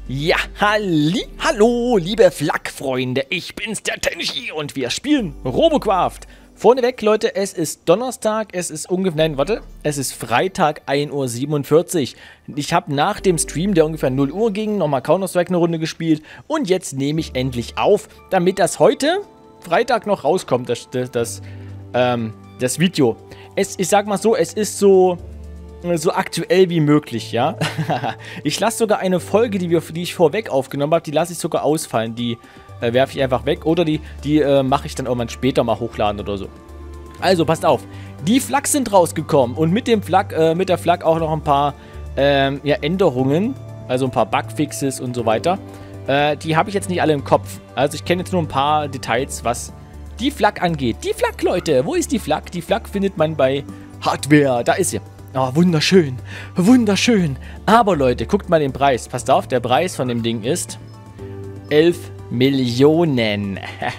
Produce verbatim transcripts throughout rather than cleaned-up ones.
Ja, halli, hallo, liebe Flak-Freunde, ich bin's, der Tenchi, und wir spielen Robocraft. Vorneweg, Leute, es ist Donnerstag, es ist ungefähr, nein, warte, es ist Freitag, ein Uhr siebenundvierzig. Ich habe nach dem Stream, der ungefähr null Uhr ging, nochmal Counter-Strike eine Runde gespielt und jetzt nehme ich endlich auf, damit das heute, Freitag, noch rauskommt, das, das, das, ähm, das Video. Es, ich sag mal so, es ist so... so aktuell wie möglich, ja. Ich lasse sogar eine Folge, die, wir, die ich vorweg aufgenommen habe, die lasse ich sogar ausfallen. Die äh, werfe ich einfach weg oder die, die äh, mache ich dann irgendwann später mal hochladen oder so. Also, passt auf. Die Flak sind rausgekommen und mit dem Flak, äh, mit der Flak auch noch ein paar ähm, ja, Änderungen, also ein paar Bugfixes und so weiter. Äh, die habe ich jetzt nicht alle im Kopf. Also ich kenne jetzt nur ein paar Details, was die Flak angeht. Die Flak, Leute, wo ist die Flak? Die Flak findet man bei Hardware. Da ist sie. Oh, wunderschön. Wunderschön. Aber Leute, guckt mal den Preis. Passt auf, der Preis von dem Ding ist elf Millionen.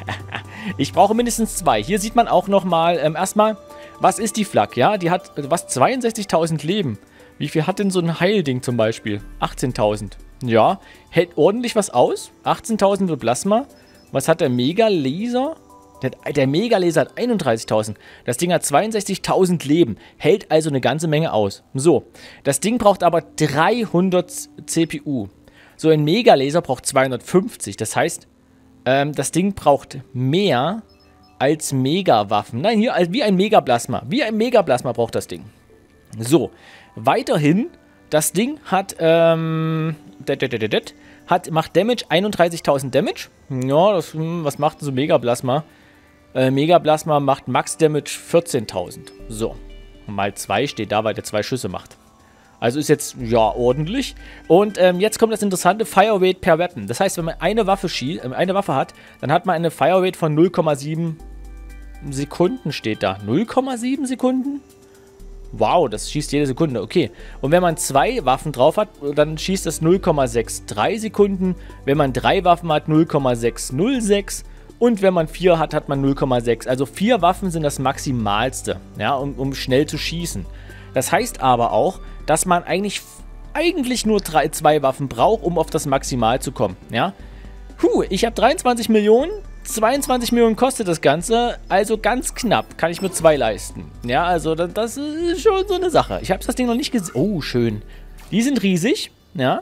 Ich brauche mindestens zwei. Hier sieht man auch nochmal, ähm, erstmal, was ist die Flak? Ja, die hat, was, zweiundsechzigtausend Leben. Wie viel hat denn so ein Heilding zum Beispiel? achtzehntausend. Ja, hält ordentlich was aus. achtzehntausend für Plasma. Was hat der Mega-Laser? Der, der Mega-Laser hat einunddreißigtausend. Das Ding hat zweiundsechzigtausend Leben. Hält also eine ganze Menge aus. So, das Ding braucht aber dreihundert C P U. So ein Mega-Laser braucht zweihundertfünfzig. Das heißt, ähm, das Ding braucht mehr als Mega-Waffen. Nein, hier wie ein Mega-Plasma. Wie ein Mega-Plasma braucht das Ding. So, weiterhin, das Ding hat, ähm, det, det, det, det, hat macht Damage, einunddreißigtausend Damage. Ja, das, was macht so Mega-Plasma? Äh, Mega-Plasma macht Max-Damage vierzehntausend. So. Mal zwei steht da, weil der zwei Schüsse macht. Also ist jetzt, ja, ordentlich. Und ähm, jetzt kommt das interessante Fire Rate per Weapon. Das heißt, wenn man eine Waffe, schie äh, eine Waffe hat, dann hat man eine Fire Rate von null Komma sieben Sekunden, steht da. null Komma sieben Sekunden? Wow, das schießt jede Sekunde, okay. Und wenn man zwei Waffen drauf hat, dann schießt das null Komma sechsundsechzig Sekunden. Wenn man drei Waffen hat, null Komma sechshundertsechs. Und wenn man vier hat, hat man null Komma sechs. Also vier Waffen sind das Maximalste, ja, um, um schnell zu schießen. Das heißt aber auch, dass man eigentlich, eigentlich nur drei, zwei Waffen braucht, um auf das Maximal zu kommen, ja. Puh, ich habe dreiundzwanzig Millionen. zweiundzwanzig Millionen kostet das Ganze, also ganz knapp, kann ich mir zwei leisten. Ja, also das, das ist schon so eine Sache. Ich habe das Ding noch nicht gesehen. Oh, schön. Die sind riesig, ja.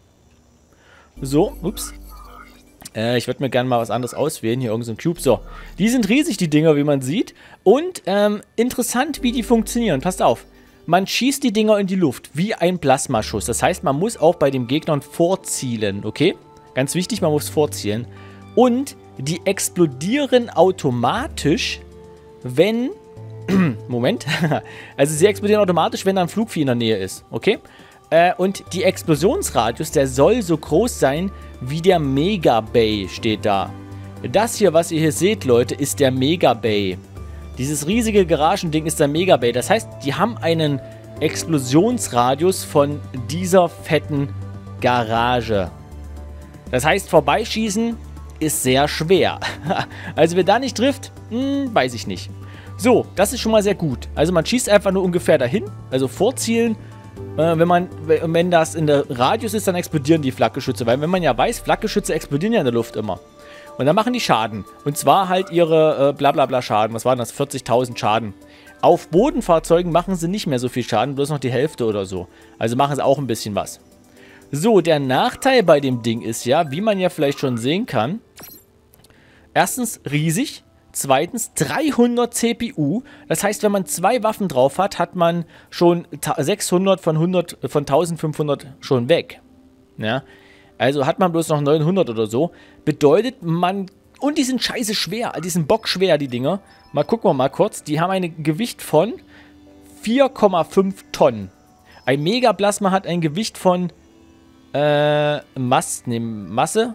So, ups. Äh, ich würde mir gerne mal was anderes auswählen, hier irgend so ein Cube. So, die sind riesig, die Dinger, wie man sieht. Und ähm, interessant, wie die funktionieren. Passt auf. Man schießt die Dinger in die Luft, wie ein Plasmaschuss. Das heißt, man muss auch bei den Gegnern vorzielen, okay? Ganz wichtig, man muss vorzielen. Und die explodieren automatisch, wenn... Moment. Also sie explodieren automatisch, wenn da ein Flugvieh in der Nähe ist. Okay? Äh, und die Explosionsradius, der soll so groß sein wie der Mega Bay, steht da. Das hier, was ihr hier seht, Leute, ist der Mega Bay. Dieses riesige Garagending ist der Mega Bay. Das heißt, die haben einen Explosionsradius von dieser fetten Garage. Das heißt, vorbeischießen ist sehr schwer. Also wer da nicht trifft, hm, weiß ich nicht. So, das ist schon mal sehr gut. Also man schießt einfach nur ungefähr dahin, also vorzielen. Äh, wenn man, wenn das in der Radius ist, dann explodieren die Flakgeschütze. Weil wenn man ja weiß, Flakgeschütze explodieren ja in der Luft immer. Und dann machen die Schaden. Und zwar halt ihre äh, blablabla Schaden. Was waren das? vierzigtausend Schaden. Auf Bodenfahrzeugen machen sie nicht mehr so viel Schaden, bloß noch die Hälfte oder so. Also machen sie auch ein bisschen was. So, der Nachteil bei dem Ding ist ja, wie man ja vielleicht schon sehen kann, erstens riesig, zweitens dreihundert C P U. Das heißt, wenn man zwei Waffen drauf hat, hat man schon sechshundert von, hundert, von eintausendfünfhundert schon weg. Ja, also hat man bloß noch neunhundert oder so. Bedeutet man, und die sind scheiße schwer, die sind bockschwer, die Dinger. Mal gucken wir mal kurz, die haben ein Gewicht von vier Komma fünf Tonnen. Ein Mega-Plasma hat ein Gewicht von Äh, Mass, ne, Masse?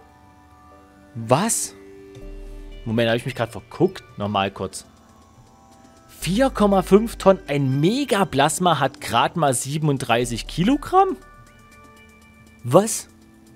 Was? Moment, habe ich mich gerade verguckt? Nochmal kurz. vier Komma fünf Tonnen. Ein Mega-Plasma hat gerade mal siebenunddreißig Kilogramm? Was?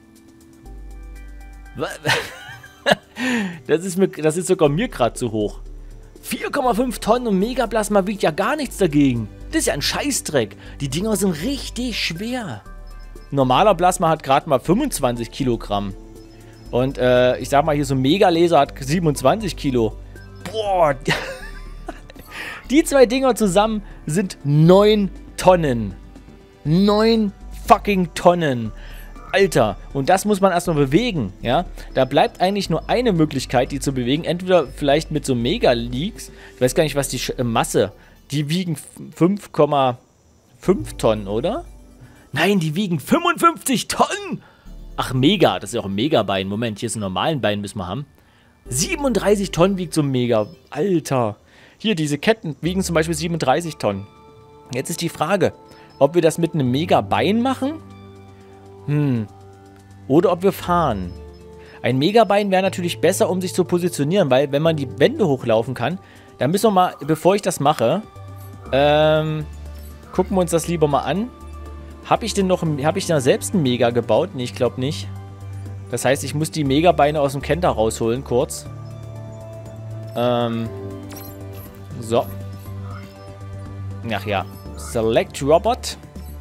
Was? Das ist, mir, das ist sogar mir gerade zu hoch. vier Komma fünf Tonnen und Mega-Plasma wiegt ja gar nichts dagegen. Das ist ja ein Scheißdreck. Die Dinger sind richtig schwer. normaler Plasma hat gerade mal fünfundzwanzig Kilogramm. Und äh, ich sag mal hier so ein Mega-Laser hat siebenundzwanzig Kilo. Boah. Die zwei Dinger zusammen sind neun Tonnen. neun fucking Tonnen. Alter, und das muss man erstmal bewegen, ja. Da bleibt eigentlich nur eine Möglichkeit, die zu bewegen. Entweder vielleicht mit so Mega-Leaks. Ich weiß gar nicht, was die Sch äh, Masse. Die wiegen fünf Komma fünf Tonnen, oder? Nein, die wiegen fünfundfünfzig Tonnen! Ach, Mega, das ist ja auch ein Megabein. Moment, hier ist ein normalen Bein, müssen wir haben. siebenunddreißig Tonnen wiegt so ein Mega. Alter. Hier, diese Ketten wiegen zum Beispiel siebenunddreißig Tonnen. Jetzt ist die Frage, ob wir das mit einem Megabein machen? Hm. Oder ob wir fahren. Ein Megabein wäre natürlich besser, um sich zu positionieren, weil wenn man die Wände hochlaufen kann, dann müssen wir mal, bevor ich das mache, ähm, gucken wir uns das lieber mal an. Habe ich denn noch, habe ich da selbst ein Mega gebaut? Nee, ich glaube nicht. Das heißt, ich muss die Megabeine aus dem Kenter rausholen, kurz. Ähm, so. Ach ja. Select Robot.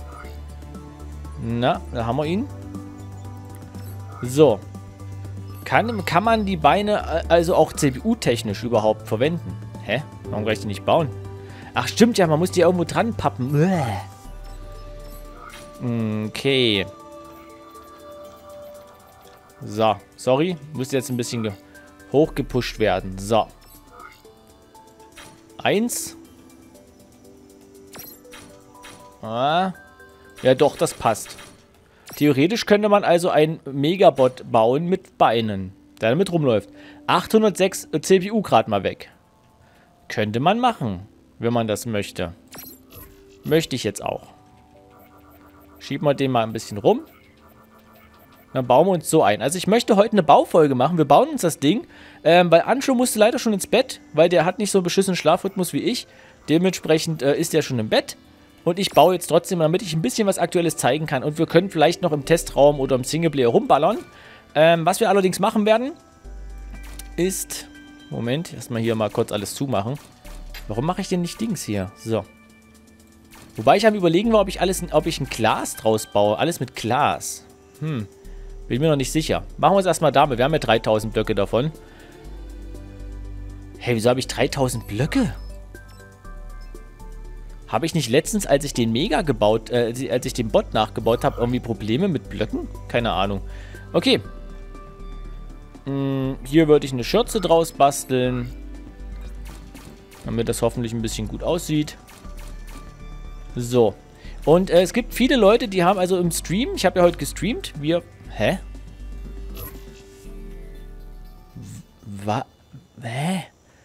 Na, da haben wir ihn. So. Kann, kann man die Beine also auch C P U-technisch überhaupt verwenden? Hä? Warum kann ich die nicht bauen? Ach, stimmt ja, man muss die irgendwo dran pappen. Okay. So, sorry. Muss jetzt ein bisschen hochgepusht werden. So. Eins. Ah. Ja doch, das passt. Theoretisch könnte man also einen Megabot bauen mit Beinen, der damit rumläuft. achthundertsechs C P U gerade mal weg. Könnte man machen, wenn man das möchte. Möchte ich jetzt auch. Schieben wir den mal ein bisschen rum. Dann bauen wir uns so ein. Also ich möchte heute eine Baufolge machen. Wir bauen uns das Ding. Ähm, weil Anscho musste leider schon ins Bett, weil der hat nicht so einen beschissenen Schlafrhythmus wie ich. Dementsprechend äh, ist er schon im Bett. Und ich baue jetzt trotzdem, damit ich ein bisschen was Aktuelles zeigen kann. Und wir können vielleicht noch im Testraum oder im Singleplayer rumballern. Ähm, was wir allerdings machen werden, ist... Moment, erstmal hier mal kurz alles zumachen. Warum mache ich denn nicht Dings hier? So. Wobei ich am Überlegen war, ob ich, alles, ob ich ein Glas draus baue. Alles mit Glas. Hm. Bin mir noch nicht sicher. Machen wir es erstmal damit. Wir haben ja dreitausend Blöcke davon. Hey, wieso habe ich dreitausend Blöcke? Habe ich nicht letztens, als ich den Mega gebaut, äh, als ich den Bot nachgebaut habe, irgendwie Probleme mit Blöcken? Keine Ahnung. Okay. Hm, hier würde ich eine Schürze draus basteln. Damit das hoffentlich ein bisschen gut aussieht. So. Und äh, es gibt viele Leute, die haben also im Stream, ich habe ja heute gestreamt, wir... Hä? Was? Hä?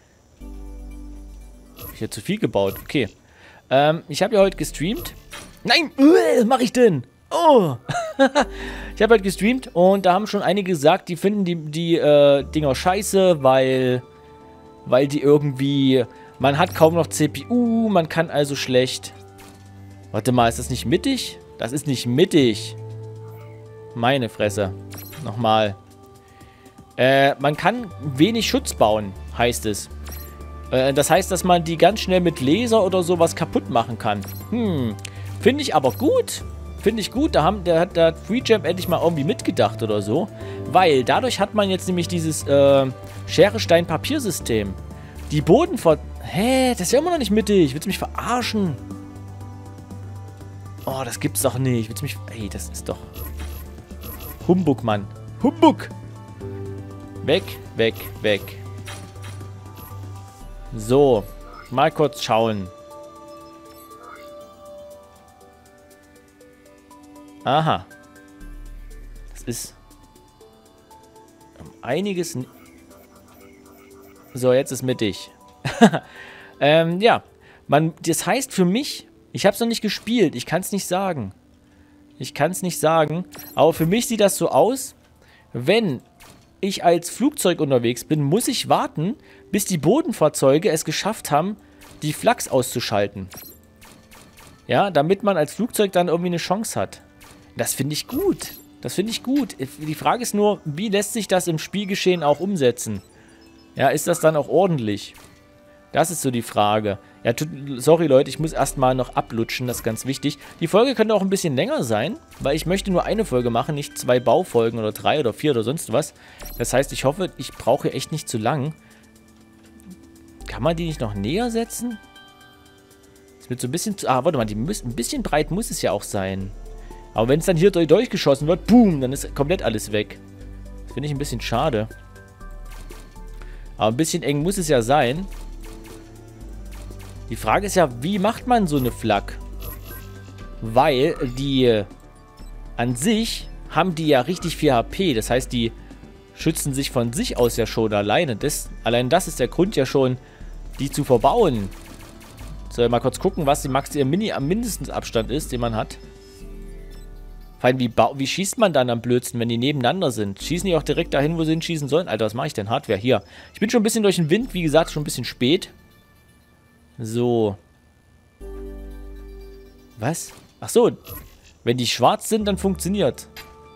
Hab ich ja zu viel gebaut. Okay. Ähm, ich habe ja heute gestreamt. Nein! Was mache ich denn? Oh! Ich habe heute gestreamt und da haben schon einige gesagt, die finden die, die äh, Dinger scheiße, weil, weil die irgendwie... Man hat kaum noch C P U, man kann also schlecht... Warte mal, ist das nicht mittig? Das ist nicht mittig. Meine Fresse. Nochmal. Äh, man kann wenig Schutz bauen, heißt es. Äh, das heißt, dass man die ganz schnell mit Laser oder sowas kaputt machen kann. Hm. Finde ich aber gut. Finde ich gut. Da, haben, da hat der FreeJam endlich mal irgendwie mitgedacht oder so. Weil dadurch hat man jetzt nämlich dieses äh, Schere-Stein-Papier-System. Die Boden vor... Hä? Das ist ja immer noch nicht mittig. Willst du mich verarschen? Oh, das gibt's doch nicht. Willst du mich... Ey, das ist doch... Humbug, Mann. Humbug! Weg, weg, weg. So. Mal kurz schauen. Aha. Das ist... Um einiges... So, jetzt ist mittig. ähm, ja. Man, das heißt für mich... Ich habe es noch nicht gespielt. Ich kann es nicht sagen. Ich kann es nicht sagen. Aber für mich sieht das so aus, wenn ich als Flugzeug unterwegs bin, muss ich warten, bis die Bodenfahrzeuge es geschafft haben, die Flaks auszuschalten. Ja, damit man als Flugzeug dann irgendwie eine Chance hat. Das finde ich gut. Das finde ich gut. Die Frage ist nur, wie lässt sich das im Spielgeschehen auch umsetzen? Ja, ist das dann auch ordentlich? Das ist so die Frage. Ja, tut, sorry Leute, ich muss erstmal noch ablutschen, das ist ganz wichtig. Die Folge könnte auch ein bisschen länger sein, weil ich möchte nur eine Folge machen, nicht zwei Baufolgen oder drei oder vier oder sonst was. Das heißt, ich hoffe, ich brauche echt nicht zu lang. Kann man die nicht noch näher setzen? Das wird so ein bisschen... Ah, warte mal, die müssen, ein bisschen breit muss es ja auch sein. Aber wenn es dann hier durchgeschossen wird, boom, dann ist komplett alles weg. Das finde ich ein bisschen schade. Aber ein bisschen eng muss es ja sein. Die Frage ist ja, wie macht man so eine Flak? Weil die an sich haben die ja richtig viel H P. Das heißt, die schützen sich von sich aus ja schon alleine. Das, allein das ist der Grund ja schon, die zu verbauen. So, mal kurz gucken, was die Max ihr Mini am mindesten Abstand ist, den man hat. Vor allem, wie, wie schießt man dann am blödsten, wenn die nebeneinander sind? Schießen die auch direkt dahin, wo sie hinschießen sollen? Alter, was mache ich denn? Hardware, hier. Ich bin schon ein bisschen durch den Wind, wie gesagt, schon ein bisschen spät. So. Was? Ach so. Wenn die schwarz sind, dann funktioniert.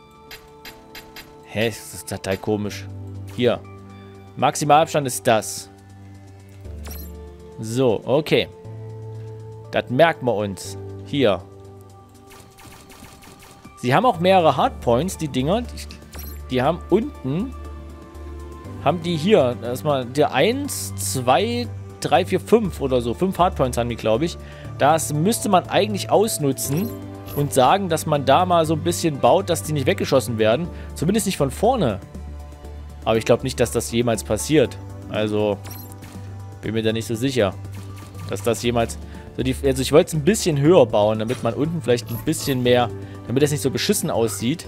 Hä, das ist total komisch. Hier. Maximalabstand ist das. So, okay. Das merken wir uns. Hier. Sie haben auch mehrere Hardpoints, die Dinger. Die, die haben unten... Haben die hier erstmal der eins, zwei, drei, vier, fünf oder so. fünf Hardpoints haben die, glaube ich. Das müsste man eigentlich ausnutzen und sagen, dass man da mal so ein bisschen baut, dass die nicht weggeschossen werden. Zumindest nicht von vorne. Aber ich glaube nicht, dass das jemals passiert. Also, bin mir da nicht so sicher, dass das jemals... So die, also ich wollte es ein bisschen höher bauen, damit man unten vielleicht ein bisschen mehr... Damit es nicht so beschissen aussieht.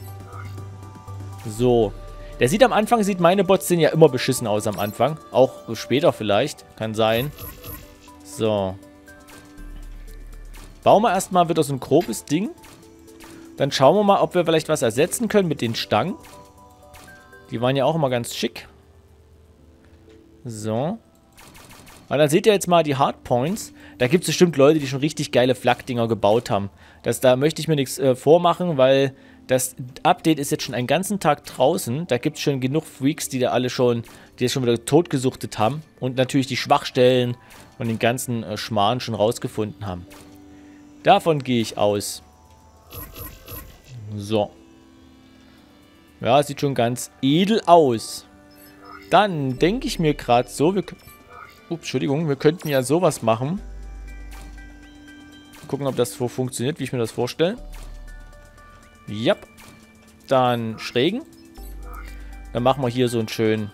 So. Der sieht am Anfang, sieht meine Bots sehen ja immer beschissen aus am Anfang. Auch später vielleicht. Kann sein. So. Bauen wir erstmal wieder so ein grobes Ding. Dann schauen wir mal, ob wir vielleicht was ersetzen können mit den Stangen. Die waren ja auch immer ganz schick. So. Und dann seht ihr jetzt mal die Hardpoints. Da gibt es bestimmt Leute, die schon richtig geile Flak-Dinger gebaut haben. Das, da möchte ich mir nichts äh, vormachen, weil das Update ist jetzt schon einen ganzen Tag draußen. Da gibt es schon genug Freaks, die da alle schon, die das schon wieder totgesuchtet haben. Und natürlich die Schwachstellen und den ganzen äh, Schmarrn schon rausgefunden haben. Davon gehe ich aus. So. Ja, sieht schon ganz edel aus. Dann denke ich mir gerade so, wir, ups, Entschuldigung, wir könnten ja sowas machen. Gucken, ob das so funktioniert, wie ich mir das vorstelle. Ja. Dann schrägen. Dann machen wir hier so einen schönen...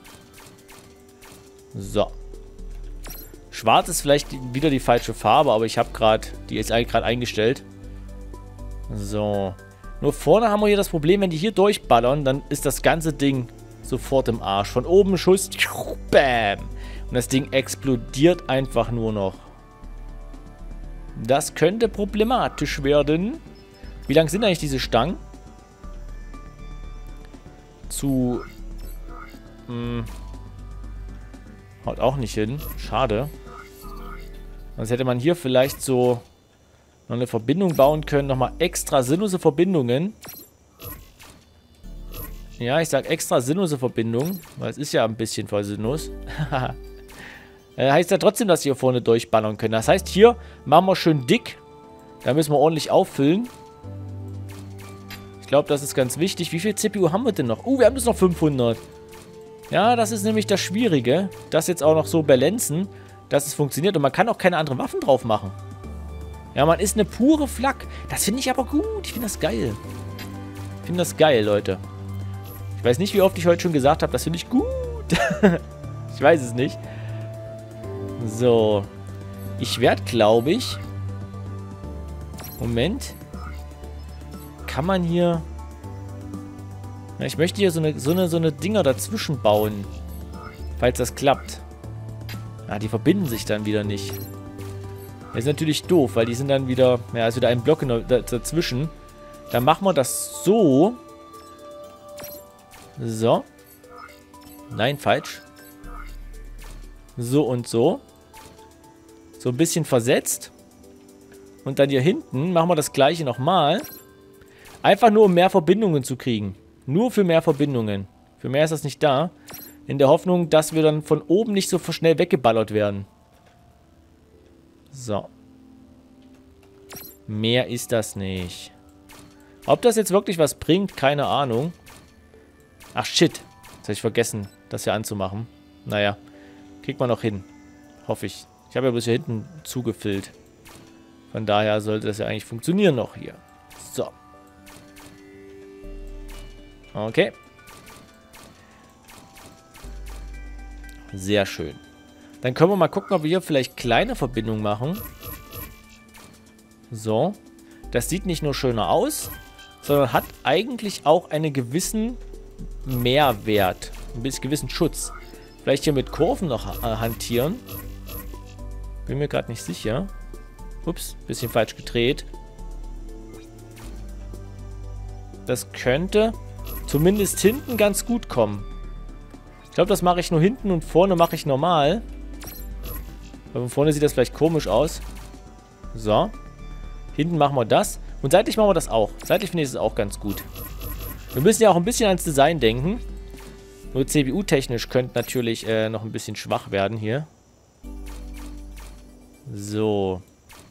So. Schwarz ist vielleicht wieder die falsche Farbe, aber ich habe gerade... Die ist gerade eingestellt. So. Nur vorne haben wir hier das Problem, wenn die hier durchballern, dann ist das ganze Ding sofort im Arsch. Von oben Schuss. Bam. Und das Ding explodiert einfach nur noch. Das könnte problematisch werden. Wie lang sind eigentlich diese Stangen? Zu... Mh, haut auch nicht hin. Schade. Sonst hätte man hier vielleicht so noch eine Verbindung bauen können. Nochmal extra sinnlose Verbindungen. Ja, ich sag extra sinnlose Verbindungen. Weil es ist ja ein bisschen voll sinnlos. Haha. Heißt ja trotzdem, dass sie hier vorne durchballern können. Das heißt, hier machen wir schön dick. Da müssen wir ordentlich auffüllen. Ich glaube, das ist ganz wichtig. Wie viel C P U haben wir denn noch? Uh, wir haben jetzt noch fünfhundert. Ja, das ist nämlich das Schwierige. Das jetzt auch noch so balancen, dass es funktioniert. Und man kann auch keine anderen Waffen drauf machen. Ja, man ist eine pure Flak. Das finde ich aber gut. Ich finde das geil. Ich finde das geil, Leute. Ich weiß nicht, wie oft ich heute schon gesagt habe, das finde ich gut. Ich weiß es nicht. So. Ich werde, glaube ich... Moment. Kann man hier... Ja, ich möchte hier so eine, so, eine, so eine Dinger dazwischen bauen. Falls das klappt. Ah, die verbinden sich dann wieder nicht. Das ist natürlich doof, weil die sind dann wieder... Ja, ist wieder ein Block in der, dazwischen. Dann machen wir das so. So. Nein, falsch. So und so. So ein bisschen versetzt. Und dann hier hinten machen wir das gleiche nochmal. Einfach nur, um mehr Verbindungen zu kriegen. Nur für mehr Verbindungen. Für mehr ist das nicht da. In der Hoffnung, dass wir dann von oben nicht so schnell weggeballert werden. So. Mehr ist das nicht. Ob das jetzt wirklich was bringt, keine Ahnung. Ach, shit. Jetzt habe ich vergessen, das hier anzumachen. Naja, kriegt man noch hin. Hoffe ich. Ich habe ja bis hier hinten zugefüllt. Von daher sollte das ja eigentlich funktionieren noch hier. So. Okay. Sehr schön. Dann können wir mal gucken, ob wir hier vielleicht kleine Verbindungen machen. So. Das sieht nicht nur schöner aus, sondern hat eigentlich auch einen gewissen Mehrwert. Ein bisschen gewissen Schutz. Vielleicht hier mit Kurven noch äh, hantieren. Bin mir gerade nicht sicher. Ups, bisschen falsch gedreht. Das könnte zumindest hinten ganz gut kommen. Ich glaube, das mache ich nur hinten und vorne mache ich normal. Aber von vorne sieht das vielleicht komisch aus. So. Hinten machen wir das. Und seitlich machen wir das auch. Seitlich finde ich es auch ganz gut. Wir müssen ja auch ein bisschen ans Design denken. Nur C P U-technisch könnte natürlich äh, noch ein bisschen schwach werden hier. So.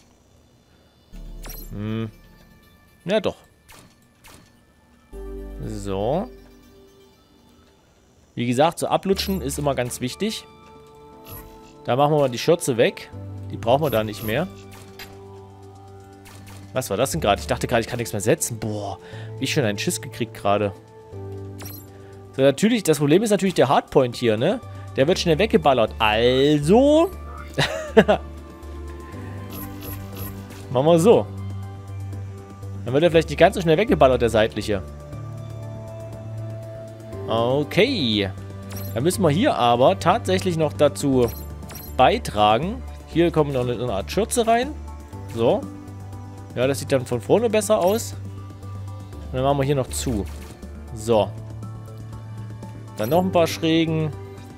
Hm. Ja, doch. So. Wie gesagt, so ablutschen ist immer ganz wichtig. Da machen wir mal die Schürze weg. Die brauchen wir da nicht mehr. Was war das denn gerade? Ich dachte gerade, ich kann nichts mehr setzen. Boah, wie ich schon einen Schiss gekriegt gerade. So, natürlich, das Problem ist natürlich der Hardpoint hier, ne? Der wird schnell weggeballert. Also. Machen wir so. Dann wird er vielleicht nicht ganz so schnell weggeballert, der seitliche. Okay. Dann müssen wir hier aber tatsächlich noch dazu beitragen. Hier kommt noch eine Art Schürze rein. So. Ja, das sieht dann von vorne besser aus. Und dann machen wir hier noch zu. So. Dann noch ein paar Schrägen.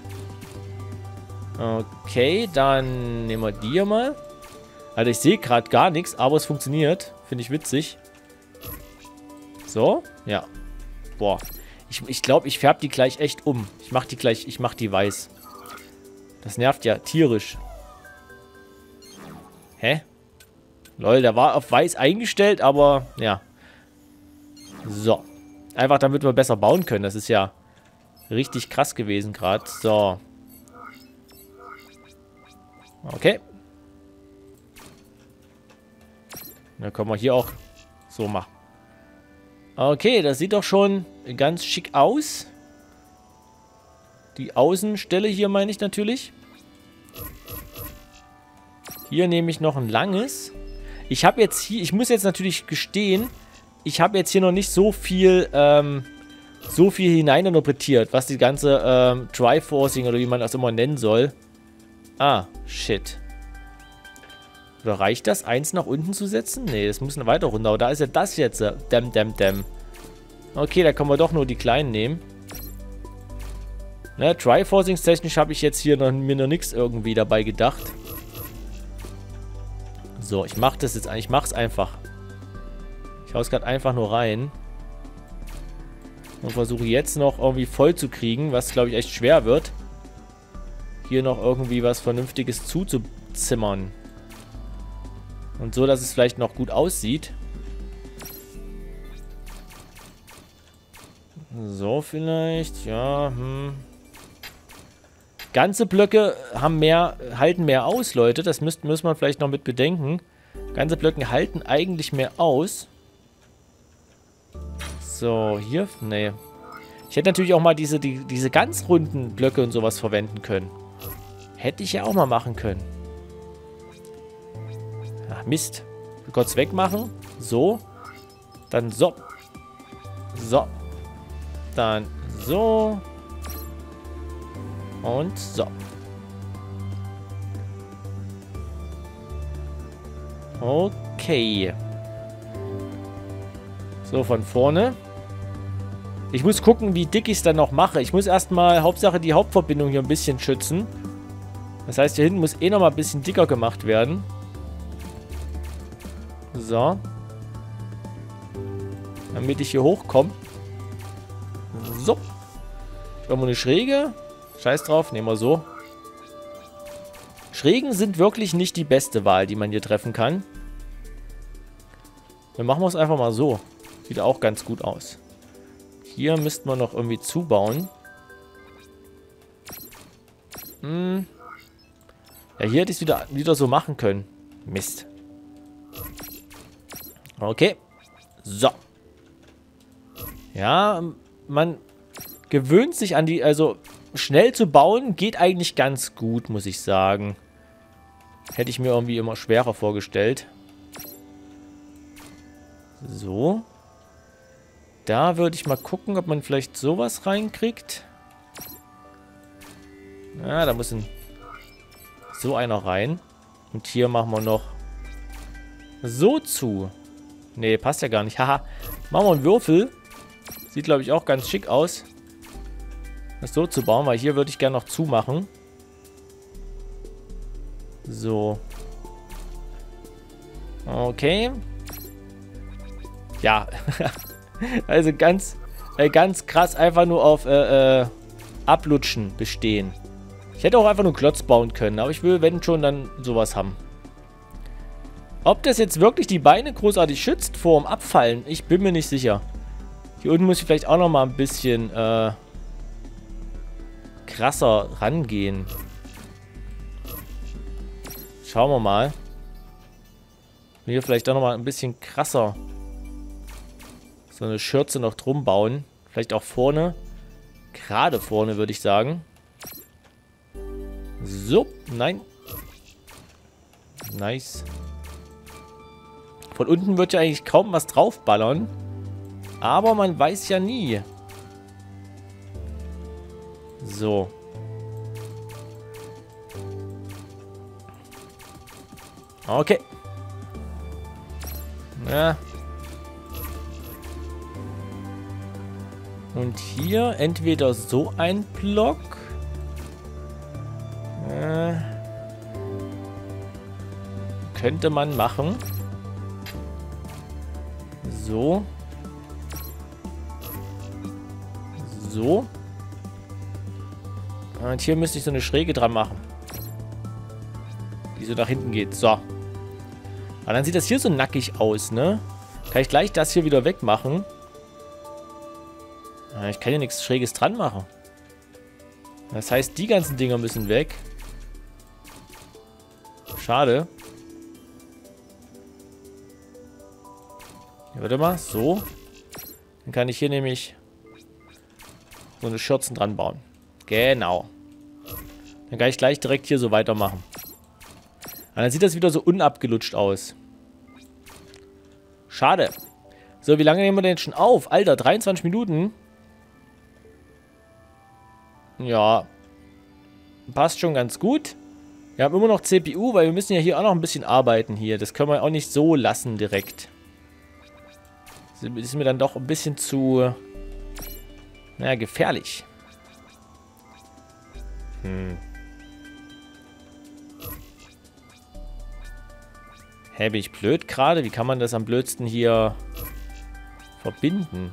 Okay, dann nehmen wir die hier mal. Also ich sehe gerade gar nichts, aber es funktioniert. Finde ich witzig. So, ja. Boah. Ich, ich glaube, ich färbe die gleich echt um. Ich mache die gleich, ich mache die weiß. Das nervt ja tierisch. Hä? Lol, der war auf weiß eingestellt, aber ja. So. Einfach damit wir besser bauen können. Das ist ja richtig krass gewesen gerade. So. Okay. Dann können wir hier auch so machen. Okay, das sieht doch schon ganz schick aus. Die Außenstelle hier meine ich natürlich. Hier nehme ich noch ein langes. Ich habe jetzt hier, ich muss jetzt natürlich gestehen, ich habe jetzt hier noch nicht so viel, ähm, so viel hineininterpretiert, was die ganze ähm, Triforcing oder wie man das immer nennen soll. Ah, shit. Oder reicht das, eins nach unten zu setzen? Nee, das muss noch weiter runter. Aber da ist ja das jetzt. Dämm, dämm, dämm. Okay, da können wir doch nur die kleinen nehmen. Ne, Triforcings-technisch habe ich jetzt hier noch, mir noch nichts irgendwie dabei gedacht. So, ich mache das jetzt, ich mache es einfach. Ich hau es gerade einfach nur rein. Und versuche jetzt noch irgendwie voll zu kriegen, was glaube ich echt schwer wird. Hier noch irgendwie was Vernünftiges zuzuzimmern. Und so, dass es vielleicht noch gut aussieht. So vielleicht, ja, hm. Ganze Blöcke haben mehr, halten mehr aus, Leute. Das müsst, muss man vielleicht noch mit bedenken. Ganze Blöcke halten eigentlich mehr aus. So, hier, nee. Ich hätte natürlich auch mal diese, die, diese ganz runden Blöcke und sowas verwenden können. Hätte ich ja auch mal machen können. Ach, Mist. Kurz wegmachen. So. Dann so. So. Dann so. Und so. Okay. So, von vorne. Ich muss gucken, wie dick ich es dann noch mache. Ich muss erstmal, Hauptsache die Hauptverbindung hier ein bisschen schützen. Das heißt, hier hinten muss eh noch mal ein bisschen dicker gemacht werden. So. Damit ich hier hochkomme. So. Irgendwo eine Schräge. Scheiß drauf, nehmen wir so. Schrägen sind wirklich nicht die beste Wahl, die man hier treffen kann. Dann machen wir es einfach mal so. Sieht auch ganz gut aus. Hier müssten wir noch irgendwie zubauen. Hm. Ja, hier hätte ich es wieder, wieder so machen können. Mist. Okay. So. Ja, man gewöhnt sich an die, also schnell zu bauen geht eigentlich ganz gut, muss ich sagen. Hätte ich mir irgendwie immer schwerer vorgestellt. So. Da würde ich mal gucken, ob man vielleicht sowas reinkriegt. Ja, da muss ein, so einer rein. Und hier machen wir noch so zu. Nee, passt ja gar nicht. Haha. Machen wir einen Würfel. Sieht, glaube ich, auch ganz schick aus. Das so zu bauen, weil hier würde ich gerne noch zumachen. So. Okay. Ja. Also ganz, äh, ganz krass einfach nur auf äh, äh, Ablutschen bestehen. Ich hätte auch einfach nur einen Klotz bauen können, aber ich will, wenn schon, dann sowas haben. Ob das jetzt wirklich die Beine großartig schützt vor dem Abfallen, ich bin mir nicht sicher. Hier unten muss ich vielleicht auch noch mal ein bisschen äh, krasser rangehen. Schauen wir mal. Hier vielleicht auch noch mal ein bisschen krasser so eine Schürze noch drum bauen. Vielleicht auch vorne. Gerade vorne, würde ich sagen. So, nein. Nice. Von unten wird ja eigentlich kaum was draufballern. Aber man weiß ja nie. So. Okay. Ja. Und hier entweder so ein Block. Äh, könnte man machen. So. So. Und hier müsste ich so eine Schräge dran machen. Die so nach hinten geht. So. Aber dann sieht das hier so nackig aus, ne? Kann ich gleich das hier wieder wegmachen. Ich kann hier nichts Schräges dran machen. Das heißt, die ganzen Dinger müssen weg. Schade. Ja, warte mal, so. Dann kann ich hier nämlich so eine Schürzen dran bauen. Genau. Dann kann ich gleich direkt hier so weitermachen. Und dann sieht das wieder so unabgelutscht aus. Schade. So, wie lange nehmen wir denn schon auf? Alter, dreiundzwanzig Minuten. Ja. Passt schon ganz gut. Wir haben immer noch C P U, weil wir müssen ja hier auch noch ein bisschen arbeiten hier. Das können wir auch nicht so lassen direkt. Das ist mir dann doch ein bisschen zu... Naja, gefährlich. Hm. Hä, bin ich blöd gerade? Wie kann man das am blödsten hier verbinden?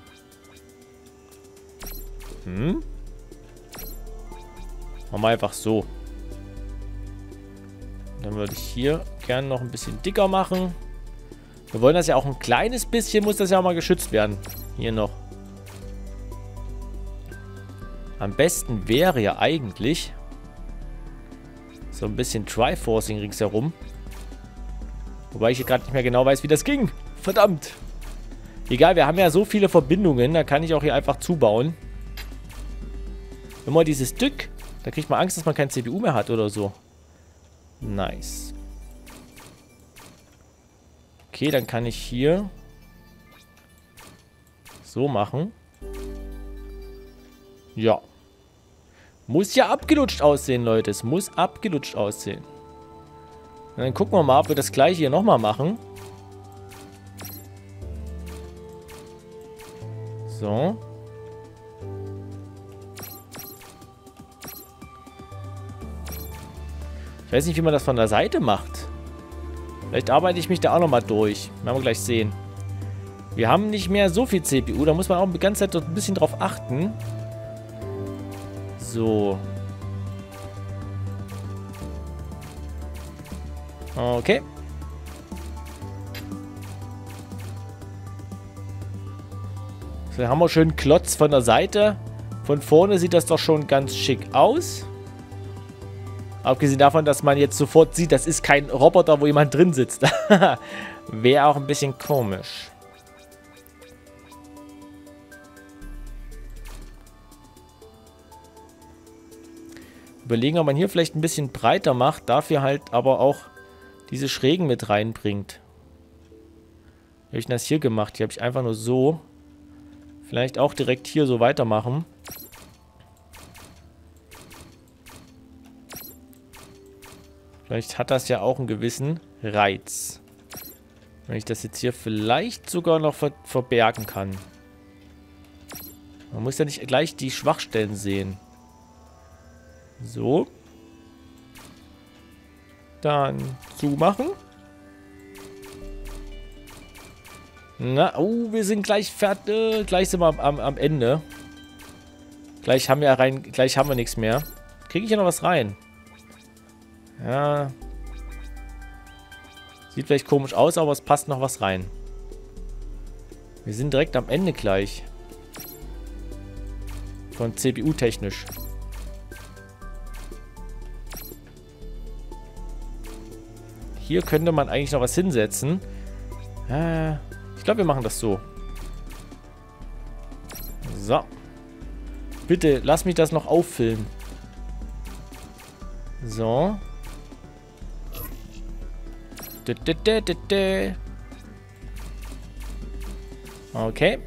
Hm? Machen wir einfach so. Dann würde ich hier gerne noch ein bisschen dicker machen. Wir wollen das ja auch ein kleines bisschen, muss das ja auch mal geschützt werden. Hier noch. Am besten wäre ja eigentlich so ein bisschen Triforcing ringsherum. Wobei ich hier gerade nicht mehr genau weiß, wie das ging. Verdammt. Egal, wir haben ja so viele Verbindungen, da kann ich auch hier einfach zubauen. Immer dieses Stück, da kriegt man Angst, dass man kein C P U mehr hat oder so. Nice. Okay, dann kann ich hier so machen. Ja. Muss ja abgelutscht aussehen, Leute. Es muss abgelutscht aussehen. Und dann gucken wir mal, ob wir das gleiche hier nochmal machen. So. Ich weiß nicht, wie man das von der Seite macht. Vielleicht arbeite ich mich da auch nochmal durch. Werden wir gleich sehen. Wir haben nicht mehr so viel C P U. Da muss man auch die ganze Zeit dort ein bisschen drauf achten. So. Okay. So, dann haben wir schön Klotz von der Seite. Von vorne sieht das doch schon ganz schick aus. Abgesehen davon, dass man jetzt sofort sieht, das ist kein Roboter, wo jemand drin sitzt. Wäre auch ein bisschen komisch. Überlegen, ob man hier vielleicht ein bisschen breiter macht, dafür halt aber auch diese Schrägen mit reinbringt. Wie habe ich denn das hier gemacht? Hier habe ich einfach nur so. Vielleicht auch direkt hier so weitermachen. Vielleicht hat das ja auch einen gewissen Reiz. Wenn ich das jetzt hier vielleicht sogar noch ver verbergen kann. Man muss ja nicht gleich die Schwachstellen sehen. So. Dann zumachen. Na, oh, wir sind gleich fertig. Gleich sind wir am, am, am Ende. Gleich haben wir rein, gleich haben wir nichts mehr. Kriege ich hier noch was rein? Ja. Sieht vielleicht komisch aus, aber es passt noch was rein. Wir sind direkt am Ende gleich. Von C P U-technisch. Hier könnte man eigentlich noch was hinsetzen. Äh, ich glaube, wir machen das so. So. Bitte, lass mich das noch auffüllen. So. Okay.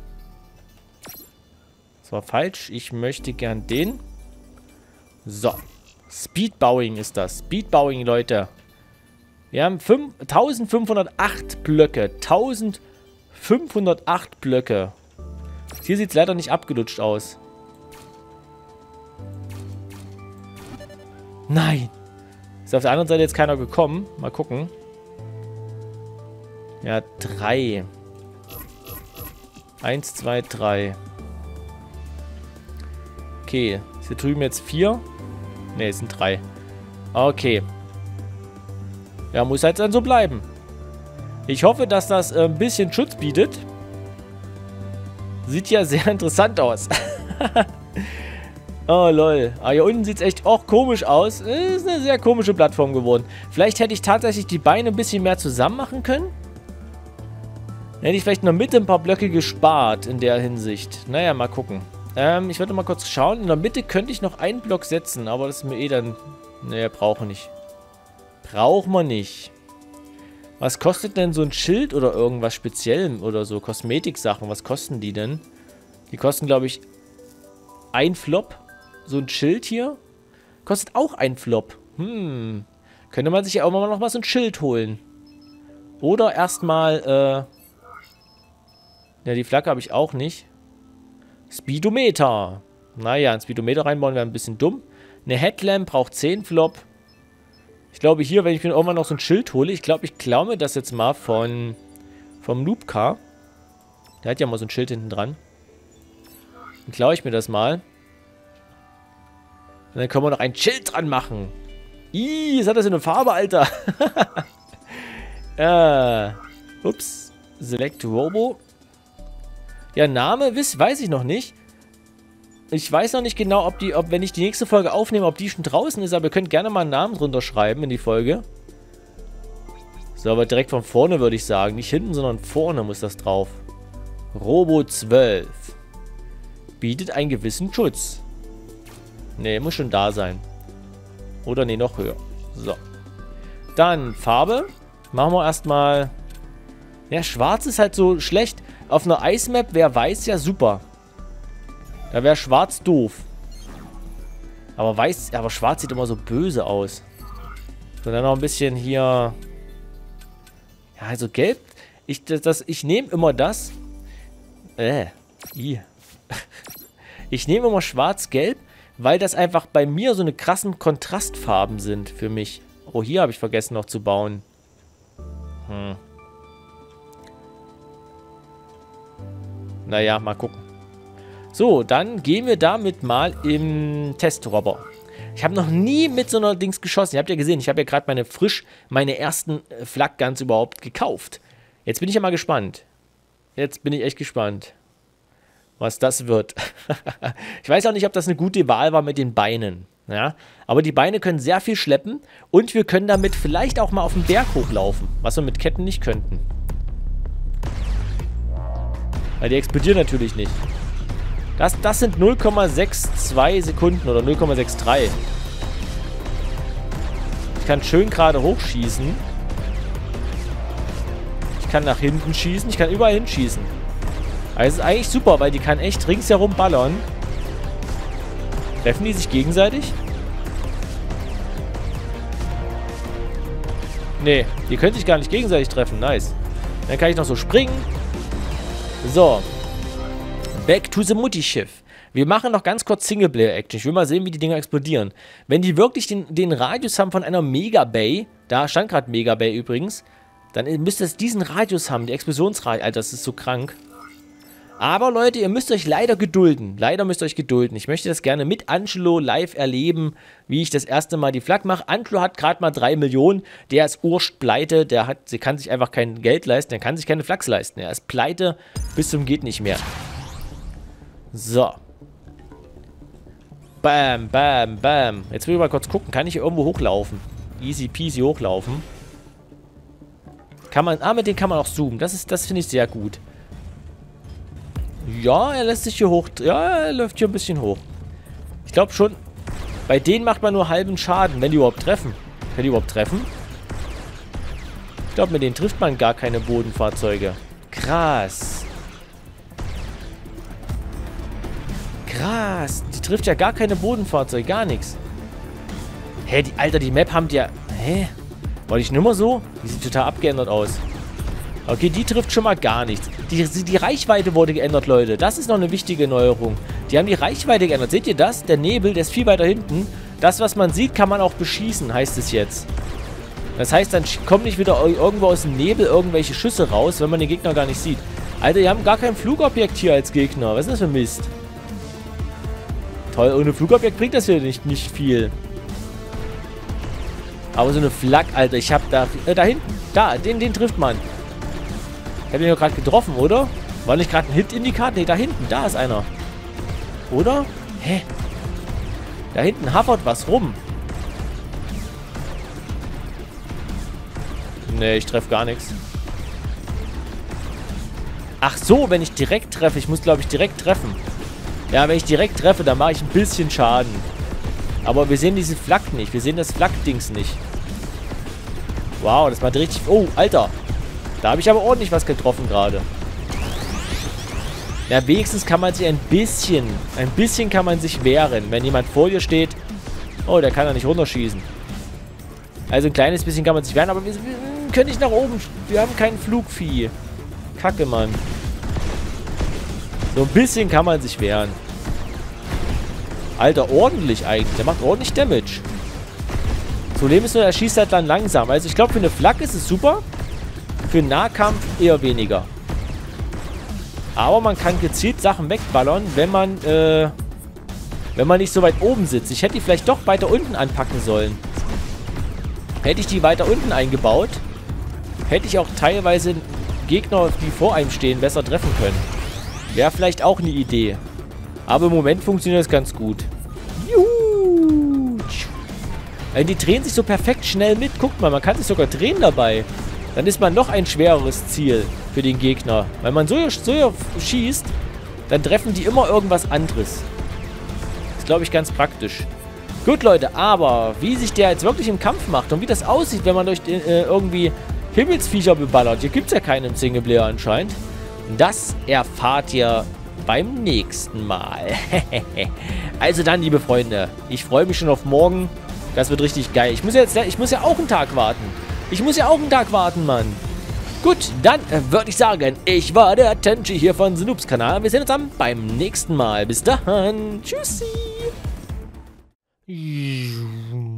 Das war falsch. Ich möchte gern den. So. Speedbowing ist das. Speedbowing, Leute. Wir haben eintausendfünfhundertacht Blöcke. eintausendfünfhundertacht Blöcke. Hier sieht es leider nicht abgelutscht aus. Nein. Ist auf der anderen Seite jetzt keiner gekommen. Mal gucken. Ja, drei. Eins, zwei, drei. Okay. Ist hier drüben jetzt vier? Ne, es sind drei. Okay. Ja, muss halt dann so bleiben. Ich hoffe, dass das äh, ein bisschen Schutz bietet. Sieht ja sehr interessant aus. Oh, lol. Aber hier unten sieht es echt auch komisch aus. Ist eine sehr komische Plattform geworden. Vielleicht hätte ich tatsächlich die Beine ein bisschen mehr zusammen machen können. Dann hätte ich vielleicht in der Mitte ein paar Blöcke gespart in der Hinsicht. Naja, mal gucken. Ähm, ich würde mal kurz schauen. In der Mitte könnte ich noch einen Block setzen, aber das ist mir eh dann... Naja, brauche ich nicht. Braucht man nicht. Was kostet denn so ein Schild oder irgendwas Speziellem oder so? Kosmetiksachen, was kosten die denn? Die kosten, glaube ich, ein Flop. So ein Schild hier. Kostet auch ein Flop. Hm. Könnte man sich ja auch mal noch mal so ein Schild holen. Oder erstmal, äh... ja, die Flagge habe ich auch nicht. Speedometer. Naja, ein Speedometer reinbauen wäre ein bisschen dumm. Eine Headlamp braucht zehn Flop. Ich glaube hier, wenn ich mir irgendwann noch so ein Schild hole, ich glaube, ich klaue mir das jetzt mal von vom Noobcar. Der hat ja mal so ein Schild hinten dran. Dann klaue ich mir das mal. Und dann können wir noch ein Schild dran machen. Ih, was hat das für eine Farbe, Alter? äh, ups. Select Robo. Ja, Name, wiss, weiß ich noch nicht. Ich weiß noch nicht genau, ob die, ob wenn ich die nächste Folge aufnehme, ob die schon draußen ist, aber ihr könnt gerne mal einen Namen drunter schreiben in die Folge. So, aber direkt von vorne würde ich sagen. Nicht hinten, sondern vorne muss das drauf. Robo zwölf. Bietet einen gewissen Schutz. Ne, muss schon da sein. Oder ne, noch höher. So. Dann Farbe. Machen wir erstmal... Ja, schwarz ist halt so schlecht. Auf einer Eismap wäre weiß ja super. Da wäre schwarz doof. Aber weiß, aber schwarz sieht immer so böse aus. So, dann noch ein bisschen hier... Ja, also gelb. Ich, das, das, ich nehme immer das. Äh. I. Ich nehme immer schwarz-gelb, weil das einfach bei mir so eine krassen Kontrastfarben sind für mich. Oh, hier habe ich vergessen noch zu bauen. Hm. Naja, mal gucken. So, dann gehen wir damit mal im Testrobber. Ich habe noch nie mit so einer Dings geschossen. Ihr habt ja gesehen, ich habe ja gerade meine frisch, meine ersten äh, Flak-Guns überhaupt gekauft. Jetzt bin ich ja mal gespannt. Jetzt bin ich echt gespannt, was das wird. Ich weiß auch nicht, ob das eine gute Wahl war mit den Beinen. Ja? Aber die Beine können sehr viel schleppen und wir können damit vielleicht auch mal auf den Berg hochlaufen, was wir mit Ketten nicht könnten. Weil die explodieren natürlich nicht. Das, das sind null Komma zweiundsechzig Sekunden oder null Komma dreiundsechzig. Ich kann schön gerade hochschießen. Ich kann nach hinten schießen. Ich kann überall hinschießen. Also ist eigentlich super, weil die kann echt ringsherum ballern. Treffen die sich gegenseitig? Nee, die können sich gar nicht gegenseitig treffen. Nice. Dann kann ich noch so springen. So. Back to the Mutti-Schiff. Wir machen noch ganz kurz Singleplayer-Action. Ich will mal sehen, wie die Dinger explodieren. Wenn die wirklich den, den Radius haben von einer Mega-Bay, da stand gerade Mega-Bay übrigens, dann müsste es diesen Radius haben, die Explosionsradius. Alter, das ist so krank. Aber Leute, ihr müsst euch leider gedulden. Leider müsst ihr euch gedulden. Ich möchte das gerne mit Angelo live erleben, wie ich das erste Mal die Flak mache. Angelo hat gerade mal drei Millionen. Der ist urstpleite. Der hat, sie kann sich einfach kein Geld leisten. Der kann sich keine Flaks leisten. Er ist pleite bis zum geht nicht mehr. So. Bam, bam, bam. Jetzt will ich mal kurz gucken. Kann ich hier irgendwo hochlaufen? Easy peasy hochlaufen. Kann man, ah, mit denen kann man auch zoomen. Das ist, das finde ich sehr gut. Ja, er lässt sich hier hoch. Ja, er läuft hier ein bisschen hoch. Ich glaube schon, bei denen macht man nur halben Schaden, wenn die überhaupt treffen. Können die überhaupt treffen? Ich glaube, mit denen trifft man gar keine Bodenfahrzeuge. Krass. Krass. Die trifft ja gar keine Bodenfahrzeuge, gar nichts. Hä, die, Alter, die Map haben die ja... Hä? War die nicht immer so? Die sieht total abgeändert aus. Okay, die trifft schon mal gar nichts. Die, die Reichweite wurde geändert, Leute. Das ist noch eine wichtige Neuerung. Die haben die Reichweite geändert. Seht ihr das? Der Nebel, der ist viel weiter hinten. Das, was man sieht, kann man auch beschießen, heißt es jetzt. Das heißt, dann kommen nicht wieder irgendwo aus dem Nebel irgendwelche Schüsse raus, wenn man den Gegner gar nicht sieht. Alter, die haben gar kein Flugobjekt hier als Gegner. Was ist das für Mist? Toll, ohne Flugobjekt bringt das hier nicht, nicht viel. Aber so eine Flak, Alter, ich hab da... Äh, da hinten. Da, den, den trifft man. Ich hab den ja gerade getroffen, oder? War nicht gerade ein Hit-Indikator? Ne, da hinten, da ist einer. Oder? Hä? Da hinten havert was rum. Ne, ich treffe gar nichts. Ach so, wenn ich direkt treffe. Ich muss, glaube ich, direkt treffen. Ja, wenn ich direkt treffe, dann mache ich ein bisschen Schaden. Aber wir sehen diese Flak nicht. Wir sehen das Flak-Dings nicht. Wow, das macht richtig... Oh, Alter. Da habe ich aber ordentlich was getroffen gerade. Ja, wenigstens kann man sich ein bisschen... Ein bisschen kann man sich wehren. Wenn jemand vor dir steht... Oh, der kann ja nicht runterschießen. Also ein kleines bisschen kann man sich wehren, aber wir, wir können nicht nach oben... Wir haben kein Flugvieh. Kacke, Mann. So ein bisschen kann man sich wehren. Alter, ordentlich eigentlich. Der macht ordentlich Damage. Das Problem ist nur, er schießt halt dann langsam. Also ich glaube, für eine Flak ist es super. Für einen Nahkampf eher weniger. Aber man kann gezielt Sachen wegballern, wenn man, äh, wenn man nicht so weit oben sitzt. Ich hätte die vielleicht doch weiter unten anpacken sollen. Hätte ich die weiter unten eingebaut, hätte ich auch teilweise Gegner, die vor einem stehen, besser treffen können. Wäre vielleicht auch eine Idee. Aber im Moment funktioniert das ganz gut. Juhu. Die drehen sich so perfekt schnell mit. Guckt mal, man kann sich sogar drehen dabei. Dann ist man noch ein schwereres Ziel für den Gegner. Wenn man so, so schießt, dann treffen die immer irgendwas anderes. Das ist, glaube ich, ganz praktisch. Gut, Leute, aber wie sich der jetzt wirklich im Kampf macht und wie das aussieht, wenn man durch den, äh, irgendwie Himmelsviecher beballert. Hier gibt es ja keinen im Singleplayer anscheinend. Das erfahrt ihr beim nächsten Mal. Also dann, liebe Freunde, ich freue mich schon auf morgen. Das wird richtig geil. Ich muss, jetzt, ich muss ja auch einen Tag warten. Ich muss ja auch einen Tag warten, Mann. Gut, dann äh, würde ich sagen, ich war der Tenchi hier von Snoobs Kanal. Wir sehen uns dann beim nächsten Mal. Bis dann. Tschüssi.